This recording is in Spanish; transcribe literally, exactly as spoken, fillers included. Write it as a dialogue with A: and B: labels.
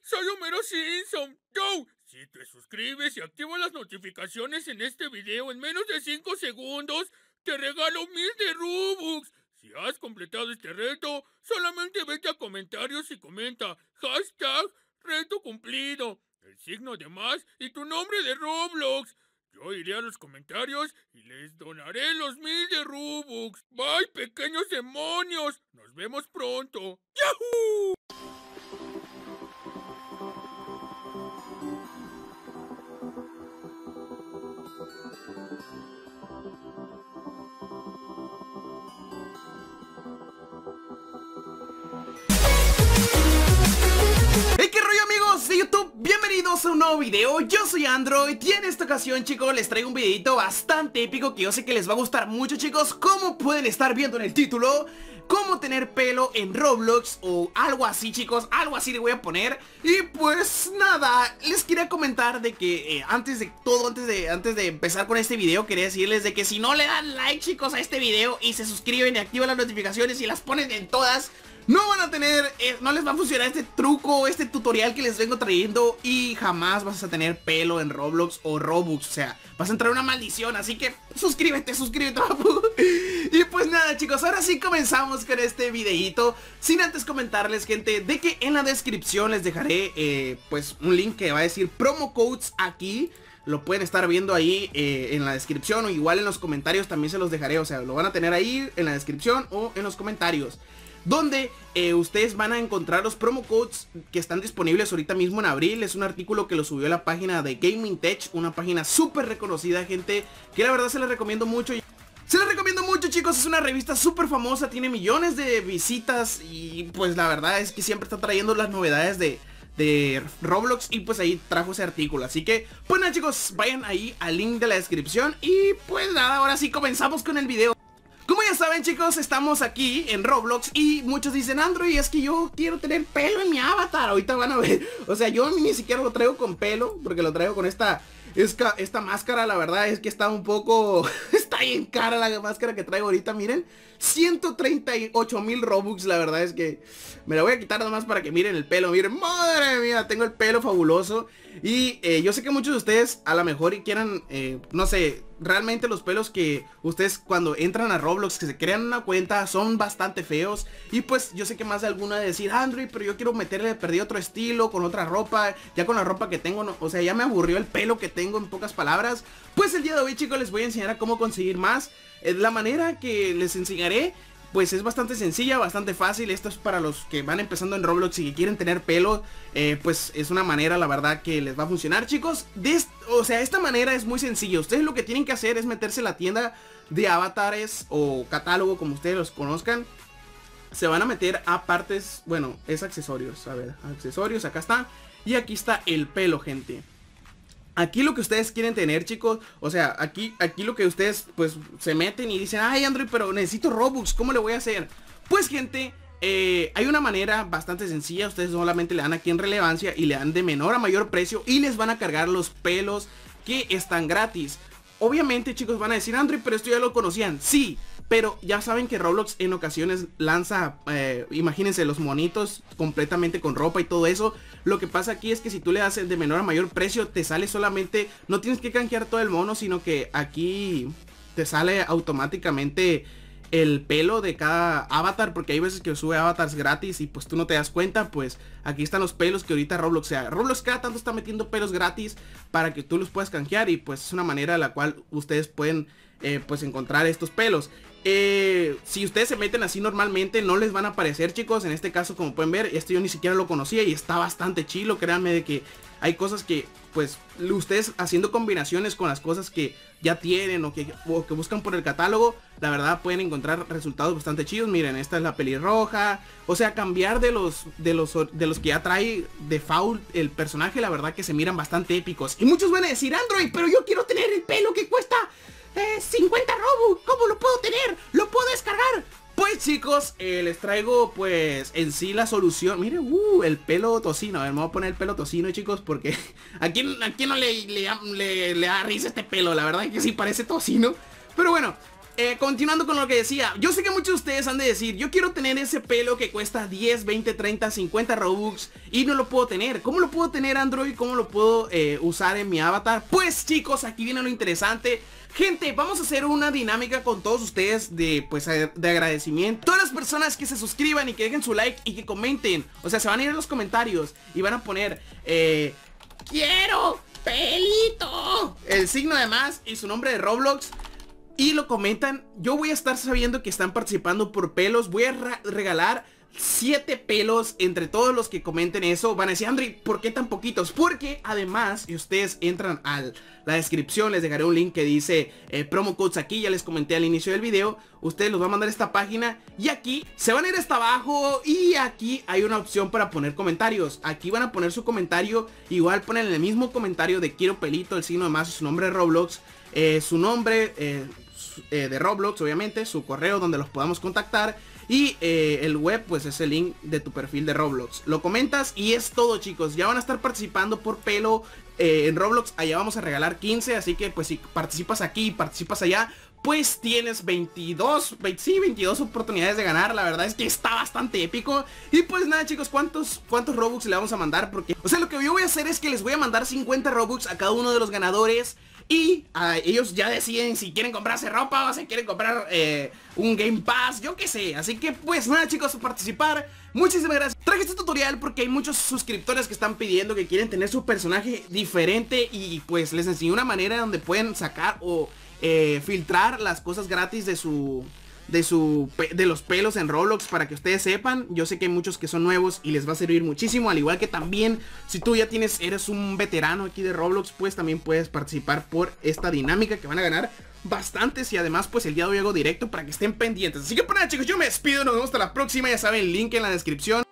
A: soy Homero Simpson. Yo, si te suscribes y activas las notificaciones en este video en menos de cinco segundos, te regalo mil de Robux. Si has completado este reto, solamente vete a comentarios y comenta hashtag reto cumplido, el signo de más y tu nombre de Roblox. Yo iré a los comentarios y les donaré los mil de Robux. Bye, pequeños demonios. Nos vemos pronto. ¡Yahoo!
B: ¡Hey, qué rollo, amigos de YouTube! Bienvenidos a un nuevo video. Yo soy Android y en esta ocasión, chicos, les traigo un videito bastante épico que yo sé que les va a gustar mucho, chicos. Como pueden estar viendo en el título, cómo tener pelo en Roblox o algo así, chicos. Algo así le voy a poner. Y pues nada, les quería comentar de que eh, antes de todo, antes de, antes de empezar con este video, quería decirles de que si no le dan like, chicos, a este video y se suscriben y activan las notificaciones y las ponen en todas, no van a tener, eh, no les va a funcionar este truco, este tutorial que les vengo trayendo y jamás vas a tener pelo en Roblox o Robux. O sea, vas a entrar una maldición, así que suscríbete, suscríbete. Y pues nada, chicos, ahora sí comenzamos con este videito. Sin antes comentarles, gente, de que en la descripción les dejaré eh, pues un link que va a decir promo codes aquí. Lo pueden estar viendo ahí eh, en la descripción o igual en los comentarios también se los dejaré. O sea, lo van a tener ahí en la descripción o en los comentarios, donde eh, ustedes van a encontrar los promo codes que están disponibles ahorita mismo en abril. Es un artículo que lo subió la página de Gaming Tech, una página súper reconocida, gente, que la verdad se les recomiendo mucho. Se les recomiendo mucho, chicos, es una revista súper famosa, tiene millones de visitas y pues la verdad es que siempre está trayendo las novedades de, de Roblox y pues ahí trajo ese artículo. Así que, pues nada, chicos, vayan ahí al link de la descripción y pues nada, ahora sí comenzamos con el video. Como ya saben, chicos, estamos aquí en Roblox y muchos dicen, Android, es que yo quiero tener pelo en mi avatar. Ahorita van a ver, o sea, yo ni siquiera lo traigo con pelo, porque lo traigo con esta, esta, esta máscara. La verdad es que está un poco, está bien cara la máscara que traigo ahorita, miren. ciento treinta y ocho mil Robux, la verdad es que me la voy a quitar nomás para que miren el pelo. Miren, madre mía, tengo el pelo fabuloso. Y eh, yo sé que muchos de ustedes a lo mejor y quieran, eh, no sé, realmente los pelos que ustedes cuando entran a Roblox, que se crean una cuenta, son bastante feos. Y pues yo sé que más de alguna de decir, Android, pero yo quiero meterle, perdí otro estilo, con otra ropa. Ya con la ropa que tengo, no, o sea, ya me aburrió el pelo que tengo, en pocas palabras. Pues el día de hoy, chicos, les voy a enseñar a cómo conseguir más. eh, La manera que les enseñaré pues es bastante sencilla, bastante fácil. Esto es para los que van empezando en Roblox y que quieren tener pelo. eh, Pues es una manera, la verdad, que les va a funcionar, chicos. de O sea, esta manera es muy sencilla. Ustedes lo que tienen que hacer es meterse en la tienda de avatares o catálogo, como ustedes los conozcan. Se van a meter a partes, bueno, es accesorios. A ver, accesorios, acá está. Y aquí está el pelo, gente. Aquí lo que ustedes quieren tener, chicos, o sea, aquí, aquí lo que ustedes pues se meten y dicen, ay, Android, pero necesito Robux, ¿cómo le voy a hacer? Pues, gente, eh, hay una manera bastante sencilla. Ustedes solamente le dan aquí en relevancia y le dan de menor a mayor precio y les van a cargar los pelos que están gratis. Obviamente, chicos, van a decir, Android, pero esto ya lo conocían. Sí, pero ya saben que Roblox en ocasiones lanza, eh, imagínense, los monitos completamente con ropa y todo eso. Lo que pasa aquí es que si tú le das de menor a mayor precio, te sale solamente, no tienes que canjear todo el mono, sino que aquí te sale automáticamente el pelo de cada avatar, porque hay veces que sube avatars gratis y pues tú no te das cuenta. Pues aquí están los pelos que ahorita Roblox, o sea, Roblox cada tanto está metiendo pelos gratis para que tú los puedas canjear y pues es una manera en la cual ustedes pueden eh, pues encontrar estos pelos. Eh, si ustedes se meten así normalmente no les van a aparecer, chicos. En este caso, como pueden ver, este yo ni siquiera lo conocía y está bastante chilo. Créanme de que hay cosas que pues ustedes haciendo combinaciones con las cosas que ya tienen o que, o que buscan por el catálogo, la verdad pueden encontrar resultados bastante chidos. Miren, esta es la pelirroja. O sea, cambiar de los de los de los que ya trae default el personaje, la verdad que se miran bastante épicos. Y muchos van a decir, Android, pero yo quiero tener el pelo que cuesta eh, cincuenta Robux. ¿Cómo lo puedo tener? ¿Lo puedo descargar? Pues, chicos, eh, les traigo pues en sí la solución. Miren, uh, el pelo tocino. A ver, me voy a poner el pelo tocino, chicos, porque ¿a quién, a quién no le, le, le, le da risa este pelo? La verdad es que sí parece tocino. Pero bueno, eh, continuando con lo que decía, yo sé que muchos de ustedes han de decir, yo quiero tener ese pelo que cuesta diez, veinte, treinta, cincuenta Robux y no lo puedo tener. ¿Cómo lo puedo tener, Android? ¿Cómo lo puedo eh, usar en mi avatar? Pues chicos, aquí viene lo interesante. Gente, vamos a hacer una dinámica con todos ustedes de, pues, de agradecimiento. Todas las personas que se suscriban y que dejen su like y que comenten. O sea, se van a ir a los comentarios y van a poner, eh, quiero pelito, el signo de más y su nombre de Roblox. Y lo comentan. Yo voy a estar sabiendo que están participando por pelos. Voy a re regalar siete pelos entre todos los que comenten eso. Van a decir, Android, ¿por qué tan poquitos? Porque además, si ustedes entran a la descripción, les dejaré un link que dice eh, promo codes aquí. Ya les comenté al inicio del video. Ustedes los van a mandar a esta página y aquí se van a ir hasta abajo y aquí hay una opción para poner comentarios. Aquí van a poner su comentario. Igual ponen el mismo comentario de quiero pelito, el signo de más y su nombre de Roblox. Eh, su nombre eh, eh, de Roblox, obviamente, su correo donde los podamos contactar. Y eh, el web, pues es el link de tu perfil de Roblox. Lo comentas y es todo, chicos. Ya van a estar participando por pelo eh, en Roblox. Allá vamos a regalar quince. Así que pues si participas aquí y participas allá, pues tienes veintidós, veinte, sí, veintidós oportunidades de ganar. La verdad es que está bastante épico. Y pues nada, chicos, ¿cuántos, cuántos Robux le vamos a mandar? Porque, o sea, lo que yo voy a hacer es que les voy a mandar cincuenta Robux a cada uno de los ganadores. Y uh, ellos ya deciden si quieren comprarse ropa o si quieren comprar eh, un Game Pass, yo qué sé. Así que pues nada, chicos, a participar. Muchísimas gracias. Traje este tutorial porque hay muchos suscriptores que están pidiendo que quieren tener su personaje diferente. Y pues les enseñé una manera donde pueden sacar o eh, filtrar las cosas gratis de su... De su de los pelos en Roblox, para que ustedes sepan. Yo sé que hay muchos que son nuevos y les va a servir muchísimo. Al igual que también, si tú ya tienes, eres un veterano aquí de Roblox, pues también puedes participar por esta dinámica que van a ganar bastantes. Y además pues el día de hoy hago directo para que estén pendientes. Así que pues nada, chicos, yo me despido, nos vemos hasta la próxima. Ya saben, el link en la descripción.